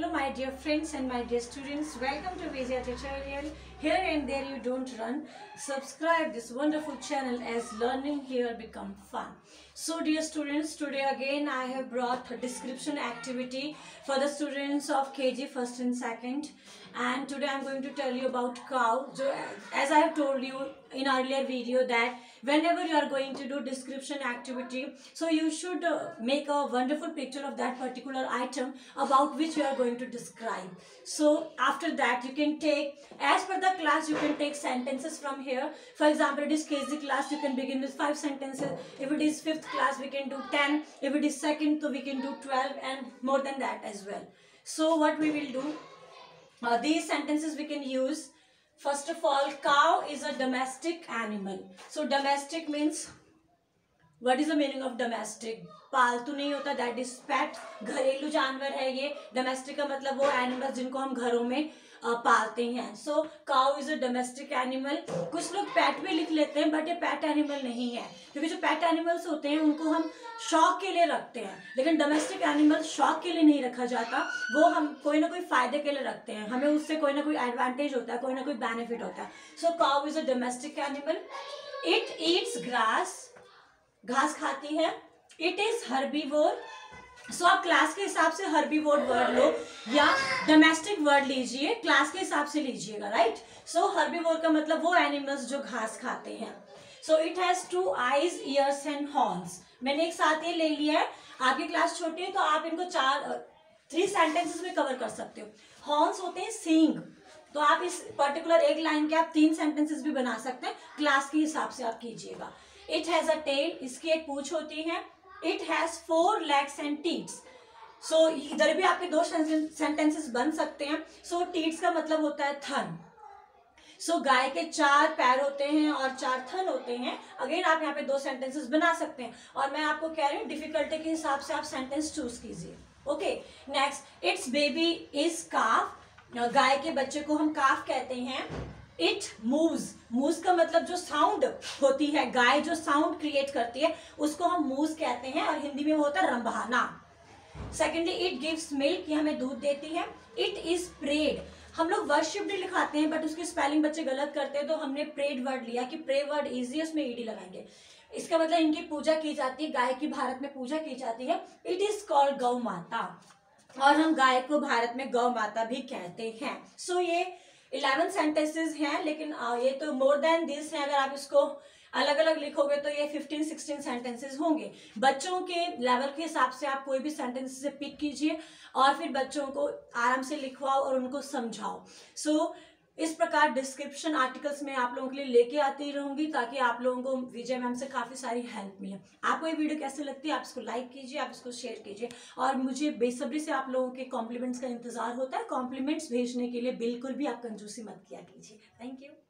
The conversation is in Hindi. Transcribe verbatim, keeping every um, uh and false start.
Hello my dear friends and my dear students, welcome to Vijaya Tutorial. Here and there you don't run. Subscribe this wonderful channel as learning here become fun. So dear students, today again I have brought a description activity for the students of K G first and second. And today I am going to tell you about cow. So as I have told you in earlier video that whenever you are going to do description activity, so you should uh, make a wonderful picture of that particular item about which you are going to describe. So after that you can take, as per the class, you can take sentences from here. For example, it is K G class, you can begin with five sentences. If it is fifth class, we can do ten. If it is second, so we can do twelve and more than that as well. So what we will do, uh, these sentences we can use. First of all, cow is a domestic animal. So domestic means, what is the meaning of domestic? पालतू नहीं होता, that is pet. घरेलू जानवर है ये. Domestic का मतलब वो animals जिनको हम घरों में पालते हैं. So cow is a domestic animal. कुछ लोग pet भी लिख लेते हैं, but ये pet animal नहीं है, क्योंकि जो pet animals होते हैं उनको हम शौक के लिए रखते हैं, लेकिन domestic animal शौक के लिए नहीं रखा जाता. वो हम कोई ना कोई फायदे के लिए रखते हैं, हमें उससे कोई ना कोई advantage होता है, कोई ना कोई benefit होता है. So cow is a domestic animal. It eats grass. घास खाती है. It is herbivore. सो आप क्लास के हिसाब से हर्बीवोर वर्ड लो या डोमेस्टिक वर्ड लीजिए, क्लास के हिसाब से लीजिएगा, राइट. सो हर्बीवोर का मतलब वो एनिमल्स जो घास खाते हैं. So it has two eyes, ears and horns. मैंने एक साथ ये ले लिया है. आपकी क्लास छोटी है तो आप इनको चार थ्री सेंटेंसेस में कवर कर सकते हो. हॉर्न्स होते हैं सींग, तो आप इस पर्टिकुलर एक लाइन के आप तीन सेंटेंसेस भी बना सकते हैं. क्लास के हिसाब से आप कीजिएगा. इट हैज अ टेल, इसकी एक पूंछ होती है. It has four legs and teats. So इधर भी आपके दो सेंटेंसेस बन सकते हैं. सो so, टीट्स का मतलब होता है थन. सो so, गाय के चार पैर होते हैं और चार थन होते हैं. अगेन आप यहाँ पे दो सेंटेंसेस बना सकते हैं, और मैं आपको कह रही हूँ डिफिकल्टी के हिसाब से आप सेंटेंस चूज कीजिए. Okay, next, it's baby is calf. गाय के बच्चे को हम काफ कहते हैं. It moves. मूव्स का मतलब जो साउंड होती है, गाय जो साउंड क्रिएट करती है उसको हम मूव्स कहते हैं, और हिंदी में वो होता है रंभाना. सेकेंडली, इट गिव्स मिल्क, ये हमें दूध देती है. It is prayed. हम लोग वर्शिप्ड लिखाते हैं, बट उसकी स्पेलिंग बच्चे गलत करते हैं, तो हमने प्रेड वर्ड लिया कि प्रे वर्ड इजी, उसमें ईडी लगाएंगे. इसका मतलब इनकी पूजा की जाती है, गाय की भारत में पूजा की जाती है. इट इज कॉल्ड गौ माता, और हम गाय को भारत में गौ माता भी कहते हैं. सो so, ये इलेवन सेंटेंसेस हैं, लेकिन ये तो मोर देन दिस है. अगर आप इसको अलग अलग लिखोगे तो ये फिफ्टीन सिक्सटीन सेंटेंसेस होंगे. बच्चों के लेवल के हिसाब से आप कोई भी सेंटेंस से पिक कीजिए और फिर बच्चों को आराम से लिखवाओ और उनको समझाओ. सो so, इस प्रकार डिस्क्रिप्शन आर्टिकल्स में आप लोगों के लिए लेके आती रहूंगी, ताकि आप लोगों को विजय मैम से काफी सारी हेल्प मिले. आपको ये वीडियो कैसे लगती है, आप इसको लाइक कीजिए, आप इसको शेयर कीजिए, और मुझे बेसब्री से आप लोगों के कॉम्प्लीमेंट्स का इंतजार होता है. कॉम्प्लीमेंट्स भेजने के लिए बिल्कुल भी आप कंजूसी मत किया कीजिए. Thank you.